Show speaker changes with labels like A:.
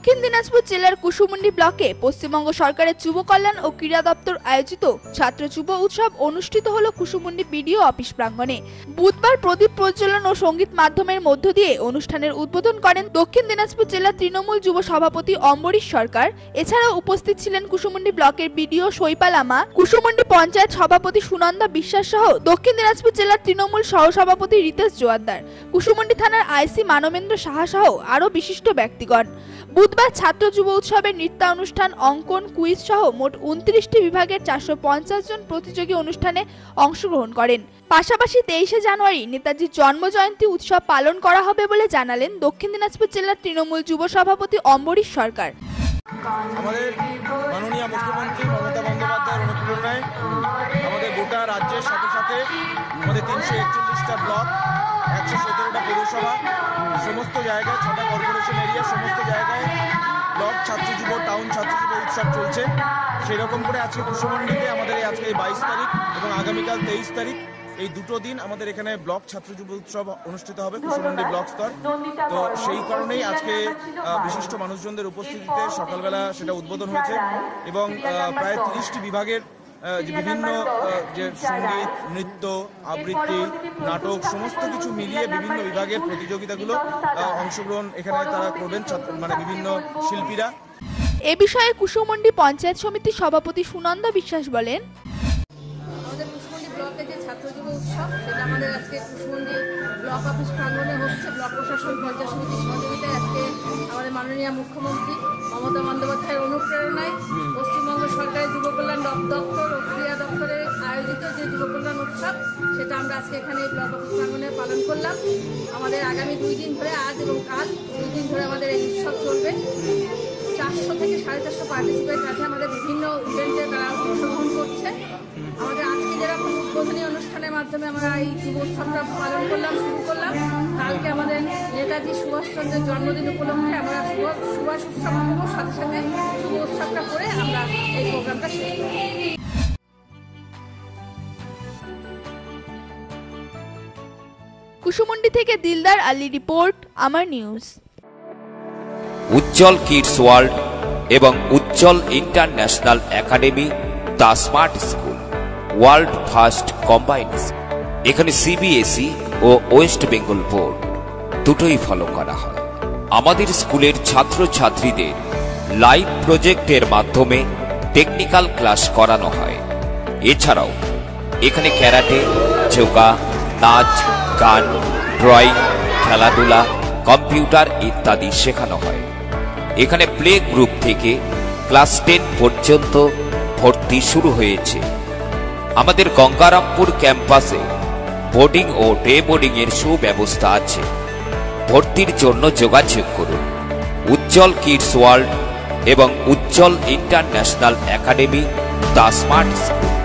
A: দক্ষিণ দিনাজপুর জেলার কুসুমুন্ডি ব্লকে পশ্চিমবঙ্গ সরকারের যুব কল্যাণ ও ক্রীড়া দপ্তর আয়োজিত ছাত্র যুব উৎসব অনুষ্ঠিত হলো কুসুমুন্ডি বিডিও অফিস প্রাঙ্গণে। বুধবার প্রদীপ প্রজ্বলন ও সঙ্গীত মাধ্যমের মধ্য দিয়ে অনুষ্ঠানের উদ্বোধন করেন দক্ষিণ দিনাজপুর জেলা তৃণমূল যুব সভাপতি অম্বরীশ সরকার। এছাড়াও উপস্থিত ছিলেন কুসুমুন্ডি ব্লকের বিডিও শৈপাল আমা, কুসুমুন্ডি পঞ্চায়েত সভাপতি সুনন্দা বিশ্বাস সহ দক্ষিণ দিনাজপুর জেলার তৃণমূল সহসভাপতি রিতেশ জোয়ারদার, কুসুমুন্ডি থানার আইসি মানবেন্দ্র সাহা সহ আরও বিশিষ্ট ব্যক্তিগণ। বুধবার ছাত্র যুব উৎসবের নৃত্যানুষ্ঠান, অঙ্কন, কুইজ সহ মোট 29টি বিভাগের 450 জন প্রতিযোগী অনুষ্ঠানে অংশগ্রহণ করেন। পাশাপাশি 23শে জানুয়ারি নেতাজির জন্মজয়ন্তী উৎসব পালন করা হবে বলে জানালেন দক্ষিণ দিনাজপুর জেলার তৃণমূল যুব সভাপতি অম্বরীশ সরকার।
B: আমাদের মাননীয় মুখ্যমন্ত্রী মমতা বন্দ্যোপাধ্যায়ের অনুপ্রেরণায় আমাদের গোটা রাজ্যের সাথে সাথে আমাদের 341টা ব্লক, 117টা পৌরসভা, সমস্ত জায়গায় 6টা কর্পোরেশন এরিয়া, সমস্ত জায়গায় ব্লক ছাত্র যুব, টাউন ছাত্র যুব উৎসব চলছে। সেরকম করে আজকে কুসুমুন্ডিতে আমাদের আজকে 22 তারিখ এবং আগামীকাল 23 তারিখ, এই দুটো দিন আমাদের এখানে ব্লক ছাত্র যুব উৎসব অনুষ্ঠিত হবে কুসুমুন্ডি ব্লক স্তর। তো সেই কারণেই আজকে বিশিষ্ট মানুষজনদের উপস্থিতিতে সকালবেলা সেটা উদ্বোধন হয়েছে এবং প্রায় 30টি বিভাগের বিভিন্ন যে সঙ্গীত, নৃত্য, আবৃত্তি, নাটক সমস্ত কিছু মিলিয়ে বিভিন্ন বিভাগের প্রতিযোগিতাগুলো অংশগ্রহণ এখানে তারা করবেন মানে বিভিন্ন শিল্পীরা।
A: এ বিষয়ে কুসুমুন্ডি পঞ্চায়েত সমিতির সভাপতি সুনন্দা বিশ্বাস বলেন,
C: আমাদের কুসুমুন্ডি ব্লকে যে ছাত্র যুব উৎসব সেটা আমাদের আজকে কুসুমুন্ডি ব্লক অফিস প্রাঙ্গণে হচ্ছে। ব্লক প্রশাসন পঞ্চায়েত সমিতির সহযোগিতায় আজকে আমাদের মাননীয় মুখ্যমন্ত্রী মমতা বন্দ্যোপাধ্যায়ের অনুপ্রেরণায় পশ্চিমবঙ্গ সরকারের যুব কল্যাণ দপ্তর ও ক্রীড়া দপ্তরের আয়োজিত যে যুব কল্যাণ উৎসব সেটা আমরা আজকে এখানে ব্লক অফিস প্রাঙ্গণে পালন করলাম। আমাদের আগামী 2 দিন ধরে, আজ এবং কাল 2 দিন ধরে আমাদের এই উৎসব চলবে। 400 থেকে 450 পার্টিসিপেট আছে আমাদের বিভিন্ন ইভেন্টে, তারা অংশগ্রহণ করছে। আমাদের আজকে যেরকম উদ্বোধনী অনুষ্ঠানের মাধ্যমে আমরা এই যুব উৎসবটা পালন করলাম, শুরু করলাম, কালকে আমাদের নেতাজি সুভাষচন্দ্রের জন্মদিন উপলক্ষে আমরা সুভাষ উৎসব করবো, সাথে সাথে যুব উৎসবটা করে আমরা এই প্রোগ্রামটা শেষ করব।
A: কুসুমুন্ডি থেকে দিলদার আলী রিপোর্ট, আমার নিউজ।
D: উজ্জ্বল কিডস ওয়ার্ল্ড এবং Ujjwal international academy, the smart school, world first combined. এখানে সিবিএসই ও ওয়েস্ট বেঙ্গল বোর্ড দুটোই ফলো করা হয়। আমাদের স্কুলের ছাত্রছাত্রীদের লাইভ প্রজেক্টের মাধ্যমে টেকনিক্যাল ক্লাস করানো হয়। এছাড়াও এখানে ক্যারাটে, যোগা, নাচ, গান, ড্রয়িং, খেলাধুলা, কম্পিউটার ইত্যাদি শেখানো হয়। এখানে প্লে গ্রুপ থেকে ক্লাস 10 পর্যন্ত ভর্তি শুরু হয়েছে। আমাদের গঙ্গারামপুর ক্যাম্পাসে বোর্ডিং ও ডে বোর্ডিং এর সুব্যবস্থা আছে। ভর্তির জন্য যোগাযোগ করুন উজ্জ্বল কিডস ওয়ার্ল্ড এবং Ujjwal international academy, the smart school.